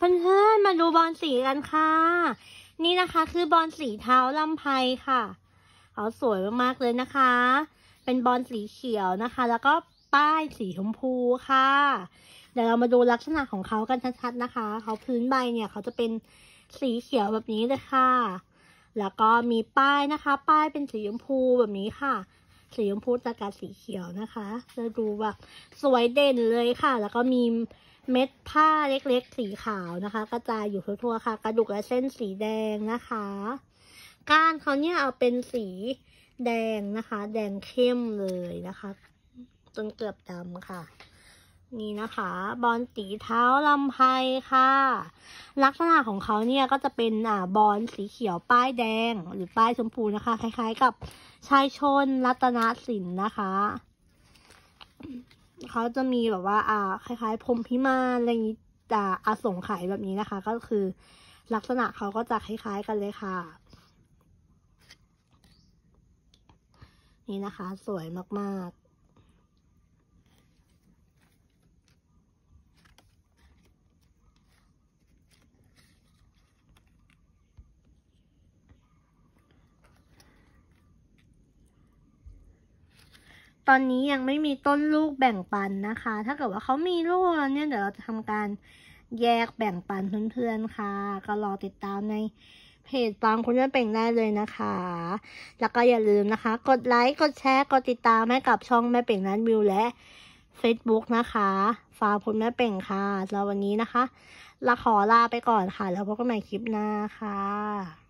เพื่อนๆมาดูบอลสีกันค่ะนี่นะคะคือบอลสีเท้าลำไพค่ะเขาสวยมากๆเลยนะคะเป็นบอลสีเขียวนะคะ แล้วก็ป้ายสีชมพูค่ะเดี๋ยวเรามาดูลักษณะของเขากันชัดๆนะคะเขาพื้นใบเนี่ยเขาจะเป็นสีเขียวแบบนี้เลยค่ะแล้วก็มีป้ายนะคะป้ายเป็นสีชมพูแบบนี้ค่ะสีชมพูจากการสีเขียวนะคะจะดูแบบสวยเด่นเลยค่ะ แล้วก็มีเม็ดผ้าเล็กๆสีขาวนะคะกระจายอยู่ทั่วๆค่ะกระดูกและเส้นสีแดงนะคะก้านเขาเนี่ยเอาเป็นสีแดงนะคะแดงเข้มเลยนะคะจนเกือบดำค่ะนี่นะคะบอลสีเท้าลำไพค่ะลักษณะของเขาเนี่ยก็จะเป็นบอลสีเขียวป้ายแดงหรือป้ายชมพูนะคะคล้ายๆกับชายชนรัตนสินนะคะเขาจะมีแบบว่าคล้ายๆพรหมพิมานอะไรอย่างนี้อสงไขยแบบนี้นะคะก็คือลักษณะเขาก็จะคล้ายๆกันเลยค่ะนี่นะคะสวยมากๆตอนนี้ยังไม่มีต้นลูกแบ่งปันนะคะ ถ้าเกิดว่าเขามีลูกแล้วเนี่ยเดี๋ยวเราจะทำการแยกแบ่งปันเพื่อนๆค่ะก็รอติดตามในเพจฟังคุณแม่เป่งได้เลยนะคะแล้วก็อย่าลืมนะคะกดไลค์กดแชร์กดติดตามให้กับช่องแม่เป่งนัทวิวและ Facebook นะคะฟังคุณแม่เป่งค่ะแล้ววันนี้นะคะเราขอลาไปก่อนค่ะแล้วพบกันใหม่คลิปหน้าค่ะ